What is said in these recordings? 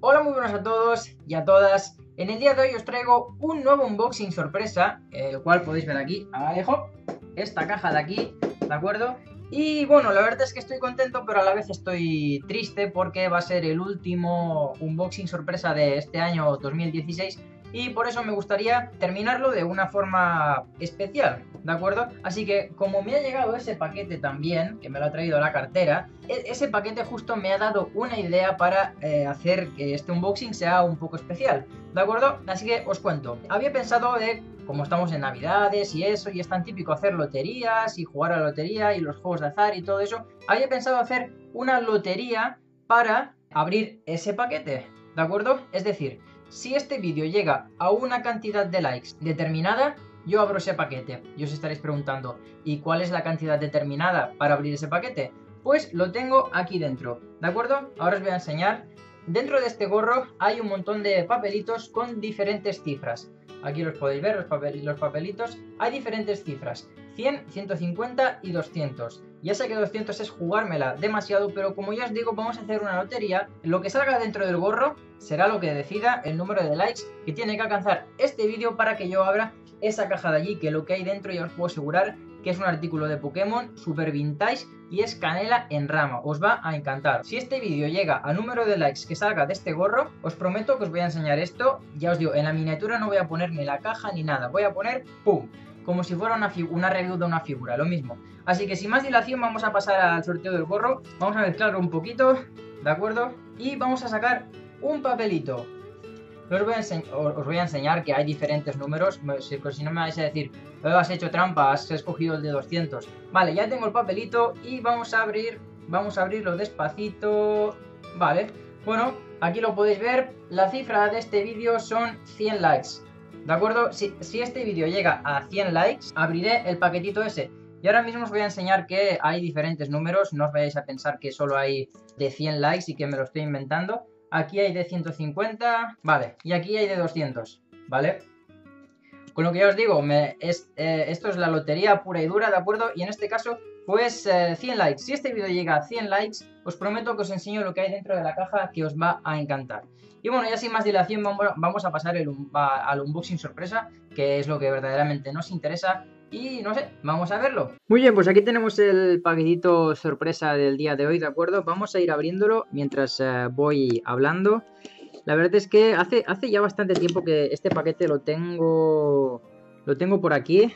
Hola, muy buenas a todos y a todas. En el día de hoy os traigo un nuevo unboxing sorpresa, el cual podéis ver aquí abajo, esta caja de aquí, ¿de acuerdo? Y bueno, la verdad es que estoy contento, pero a la vez estoy triste porque va a ser el último unboxing sorpresa de este año 2016 y por eso me gustaría terminarlo de una forma especial, ¿de acuerdo? Así que como me ha llegado ese paquete también, que me lo ha traído la cartera, ese paquete justo me ha dado una idea para hacer que este unboxing sea un poco especial, ¿de acuerdo? Así que os cuento, había pensado de, como estamos en navidades y eso, y es tan típico hacer loterías y jugar a la lotería y los juegos de azar y todo eso, había pensado hacer una lotería para abrir ese paquete, ¿de acuerdo? Es decir, si este vídeo llega a una cantidad de likes determinada, yo abro ese paquete. Y os estaréis preguntando, ¿y cuál es la cantidad determinada para abrir ese paquete? Pues lo tengo aquí dentro, ¿de acuerdo? Ahora os voy a enseñar. Dentro de este gorro hay un montón de papelitos con diferentes cifras. Aquí los podéis ver, los papelitos. Hay diferentes cifras, 100, 150 y 200. Ya sé que 200 es jugármela demasiado, pero como ya os digo, vamos a hacer una lotería. Lo que salga dentro del gorro será lo que decida el número de likes que tiene que alcanzar este vídeo para que yo abra esa caja de allí, que lo que hay dentro ya os puedo asegurar que es un artículo de Pokémon super vintage y es canela en rama. Os va a encantar. Si este vídeo llega al número de likes que salga de este gorro, os prometo que os voy a enseñar esto. Ya os digo, en la miniatura no voy a poner ni la caja ni nada. Voy a poner ¡pum! Como si fuera una review de una figura, lo mismo. Así que sin más dilación vamos a pasar al sorteo del gorro. Vamos a mezclarlo un poquito, ¿de acuerdo? Y vamos a sacar un papelito. Os voy a enseñar que hay diferentes números, si no me vais a decir, has hecho trampa, has escogido el de 200. Vale, ya tengo el papelito y vamos a abrirlo despacito. Vale, bueno, aquí lo podéis ver, la cifra de este vídeo son 100 likes, ¿de acuerdo? Si este vídeo llega a 100 likes, abriré el paquetito ese. Y ahora mismo os voy a enseñar que hay diferentes números, no os vayáis a pensar que solo hay de 100 likes y que me lo estoy inventando. Aquí hay de 150, vale, y aquí hay de 200, ¿vale? Con lo que ya os digo, esto es la lotería pura y dura, ¿de acuerdo? Y en este caso, pues 100 likes. Si este vídeo llega a 100 likes, os prometo que os enseño lo que hay dentro de la caja, que os va a encantar. Y bueno, ya sin más dilación vamos a pasar al unboxing sorpresa, que es lo que verdaderamente nos interesa. Y no sé, vamos a verlo. Muy bien, pues aquí tenemos el paquetito sorpresa del día de hoy, ¿de acuerdo? Vamos a ir abriéndolo mientras voy hablando. La verdad es que hace ya bastante tiempo que este paquete lo tengo por aquí.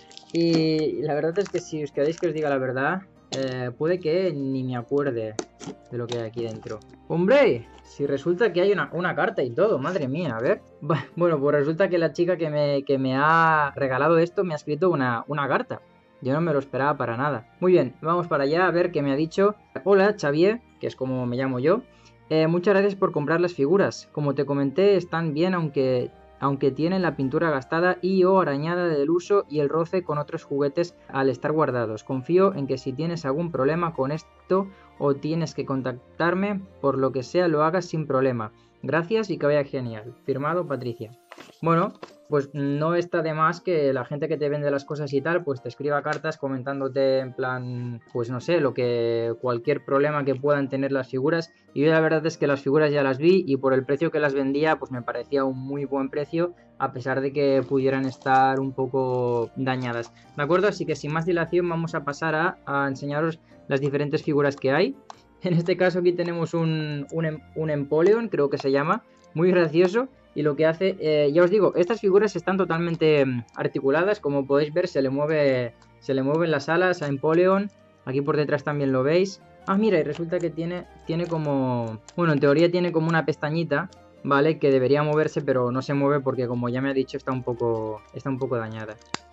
Y la verdad es que si os queréis que os diga la verdad, puede que ni me acuerde de lo que hay aquí dentro. ¡Hombre! Si resulta que hay una carta y todo, madre mía, a ver. Bueno, pues resulta que la chica que me ha regalado esto me ha escrito una carta. Yo no me lo esperaba para nada. Muy bien, vamos para allá a ver qué me ha dicho. Hola, Xavier, que es como me llamo yo. Muchas gracias por comprar las figuras. Como te comenté, están bien aunque tienen la pintura gastada y o arañada del uso y el roce con otros juguetes al estar guardados. Confío en que si tienes algún problema con esto o tienes que contactarme, por lo que sea lo hagas sin problema. Gracias y que vaya genial. Firmado, Patricia. Bueno, pues no está de más que la gente que te vende las cosas y tal, pues te escriba cartas comentándote en plan, pues no sé, cualquier problema que puedan tener las figuras. Y yo la verdad es que las figuras ya las vi y por el precio que las vendía, pues me parecía un muy buen precio, a pesar de que pudieran estar un poco dañadas. ¿De acuerdo? Así que sin más dilación vamos a pasar a enseñaros las diferentes figuras que hay. En este caso aquí tenemos un Empoleon, creo que se llama, muy gracioso. Y lo que hace, ya os digo, estas figuras están totalmente articuladas. Como podéis ver, se le mueven las alas a Empoleon. Aquí por detrás también lo veis. Ah, mira, y resulta que tiene como... Bueno, en teoría tiene como una pestañita, ¿vale? Que debería moverse, pero no se mueve porque, como ya me ha dicho, está un poco dañada.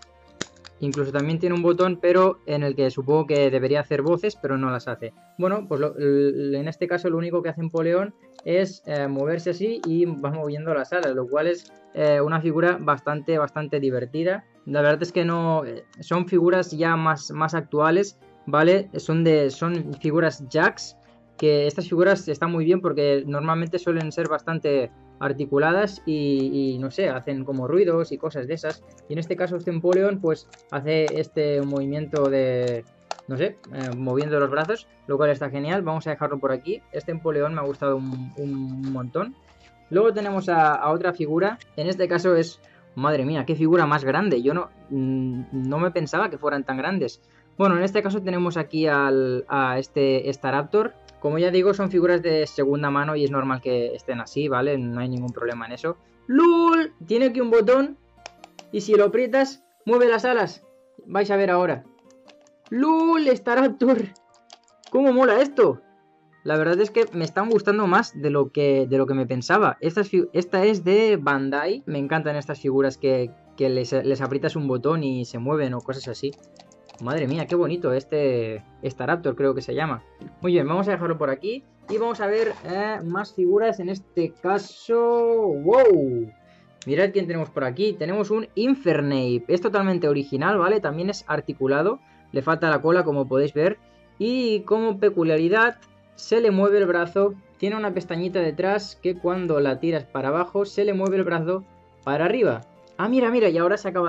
Incluso también tiene un botón, pero en el que supongo que debería hacer voces, pero no las hace. Bueno, pues en este caso lo único que hace Empoleon es moverse así y va moviendo las alas, lo cual es una figura bastante divertida. La verdad es que no son figuras ya más actuales, ¿vale? Son figuras Jax, que estas figuras están muy bien porque normalmente suelen ser bastante articuladas y no sé, hacen como ruidos y cosas de esas. Y en este caso este Empoleon pues hace este movimiento de, no sé, moviendo los brazos, lo cual está genial. Vamos a dejarlo por aquí. Este Empoleon me ha gustado un montón. Luego tenemos a otra figura. En este caso es... Madre mía, qué figura más grande. Yo no me pensaba que fueran tan grandes. Bueno, en este caso tenemos aquí a este Staraptor. Como ya digo, son figuras de segunda mano y es normal que estén así, ¿vale? No hay ningún problema en eso. ¡Lol! Tiene aquí un botón y si lo aprietas, mueve las alas. Vais a ver ahora. ¡Lol! Staraptor. ¿Cómo mola esto? La verdad es que me están gustando más de lo que me pensaba. Esta es de Bandai. Me encantan estas figuras que les aprietas un botón y se mueven o cosas así. Madre mía, qué bonito este Staraptor, creo que se llama. Muy bien, vamos a dejarlo por aquí. Y vamos a ver más figuras. En este caso... ¡Wow! Mirad quién tenemos por aquí. Tenemos un Infernape. Es totalmente original, ¿vale? También es articulado. Le falta la cola, como podéis ver. Y como peculiaridad, se le mueve el brazo. Tiene una pestañita detrás que cuando la tiras para abajo, se le mueve el brazo para arriba. Ah, mira, mira, y ahora se acaba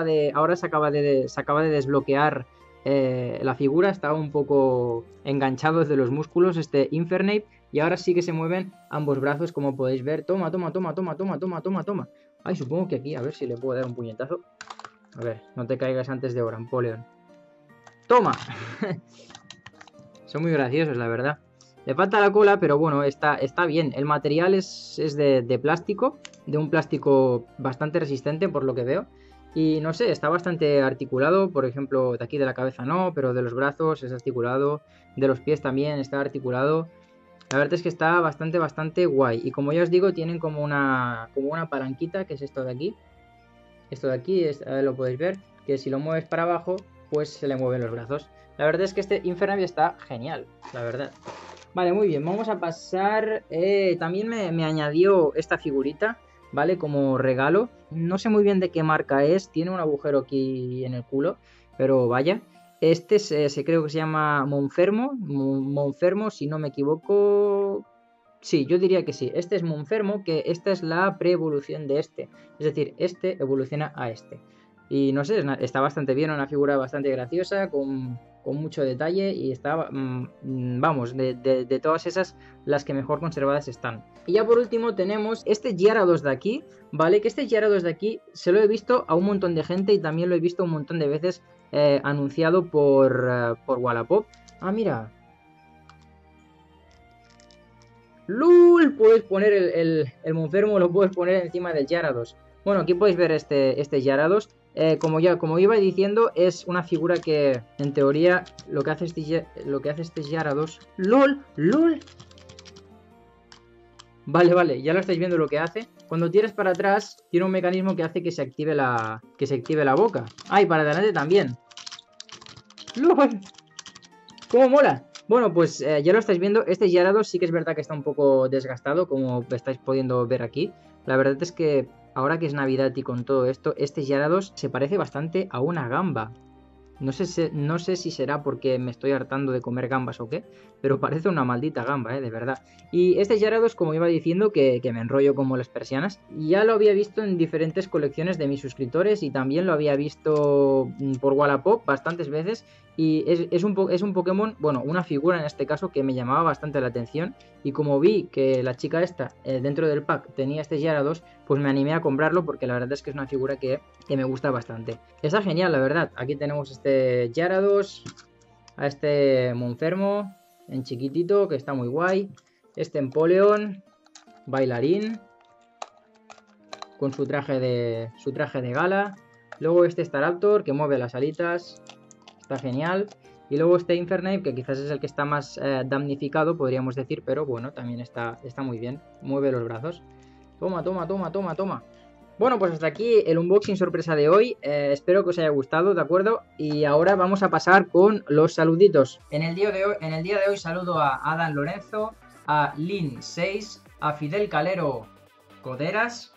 de desbloquear la figura. Estaba un poco enganchado desde los músculos este Infernape. Y ahora sí que se mueven ambos brazos, como podéis ver. Toma, toma, toma, toma, toma, toma, toma, toma. Ay, supongo que aquí, a ver si le puedo dar un puñetazo. A ver, no te caigas antes de ahora, Empoleon. ¡Toma! Son muy graciosos, la verdad. Le falta la cola, pero bueno, está bien. El material es de plástico, de un plástico bastante resistente, por lo que veo. Y no sé, está bastante articulado. Por ejemplo, de aquí de la cabeza no, pero de los brazos es articulado. De los pies también está articulado. La verdad es que está bastante guay. Y como ya os digo, tienen como una palanquita, que es esto de aquí. Esto de aquí, lo podéis ver, que si lo mueves para abajo, pues se le mueven los brazos. La verdad es que este Infernape está genial, la verdad. Vale, muy bien, vamos a pasar... también me añadió esta figurita, ¿vale? Como regalo. No sé muy bien de qué marca es, tiene un agujero aquí en el culo, pero vaya. Este se creo que se llama Monfermo, Monfermo, si no me equivoco... Sí, yo diría que sí. Este es Monfermo, que esta es la pre-evolución de este. Es decir, este evoluciona a este. Y no sé, está bastante bien, una figura bastante graciosa, con mucho detalle y está, vamos, de todas esas, las que mejor conservadas están. Y ya por último tenemos este Gyarados de aquí, ¿vale? Que este Gyarados de aquí se lo he visto a un montón de gente y también lo he visto un montón de veces anunciado por Wallapop. Ah, mira. ¡Lul! Puedes poner el Monfermo, lo puedes poner encima del Gyarados. Bueno, aquí podéis ver este Gyarados. Como iba diciendo, es una figura que, en teoría, lo que hace este Gyarados... ¡Lol! ¡Lol! Vale, ya lo estáis viendo lo que hace. Cuando tiras para atrás, tiene un mecanismo que hace que se active la boca. ¡Ah, y para adelante también! ¡Lol! ¡Cómo mola! Bueno, pues ya lo estáis viendo, este Gyarados sí que es verdad que está un poco desgastado, como estáis pudiendo ver aquí. La verdad es que ahora que es Navidad y con todo esto, este Gyarados se parece bastante a una gamba. No sé si será porque me estoy hartando de comer gambas o qué, pero parece una maldita gamba, de verdad. Y este Gyarados, como iba diciendo, que me enrollo como las persianas, ya lo había visto en diferentes colecciones de mis suscriptores y también lo había visto por Wallapop bastantes veces. Y es un Pokémon, bueno, una figura en este caso que me llamaba bastante la atención. Y como vi que la chica esta dentro del pack tenía este Gyarados, pues me animé a comprarlo porque la verdad es que es una figura que me gusta bastante. Está genial, la verdad. Aquí tenemos este Gyarados, a este Monfermo en chiquitito, que está muy guay. Este Empoleon, bailarín, con su traje de gala. Luego este Staraptor, que mueve las alitas. Está genial. Y luego este Infernape, que quizás es el que está más damnificado, podríamos decir, pero bueno, también está muy bien. Mueve los brazos. Toma, toma, toma, toma, toma. Bueno, pues hasta aquí el unboxing sorpresa de hoy. Espero que os haya gustado, ¿de acuerdo? Y ahora vamos a pasar con los saluditos. En el día de hoy saludo a Adam Lorenzo, a Lin6, a Fidel Calero Cadenas,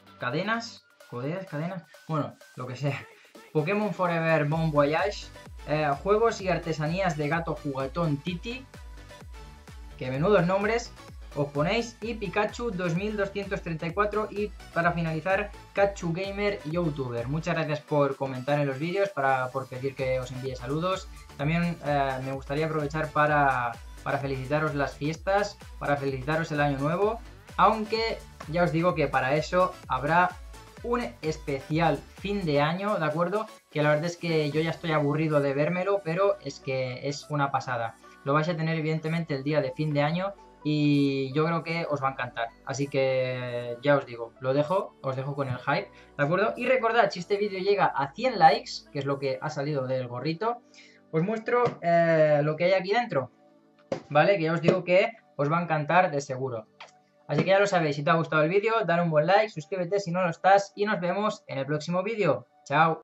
bueno, lo que sea. Pokémon Forever Bon Voyage, juegos y artesanías de gato juguetón Titi, que menudos nombres os ponéis, y Pikachu 2234, y para finalizar Kachu Gamer Youtuber. Muchas gracias por comentar en los vídeos, por pedir que os envíe saludos. También me gustaría aprovechar para felicitaros las fiestas, para felicitaros el año nuevo. Aunque ya os digo que para eso habrá un especial fin de año, ¿de acuerdo? Que la verdad es que yo ya estoy aburrido de vérmelo, pero es que es una pasada. Lo vais a tener evidentemente el día de fin de año y yo creo que os va a encantar. Así que ya os digo, os dejo con el hype, ¿de acuerdo? Y recordad, si este vídeo llega a 100 likes, que es lo que ha salido del gorrito, os muestro lo que hay aquí dentro, ¿vale? Que ya os digo que os va a encantar de seguro. Así que ya lo sabéis, si te ha gustado el vídeo, dale un buen like, suscríbete si no lo estás y nos vemos en el próximo vídeo. ¡Chao!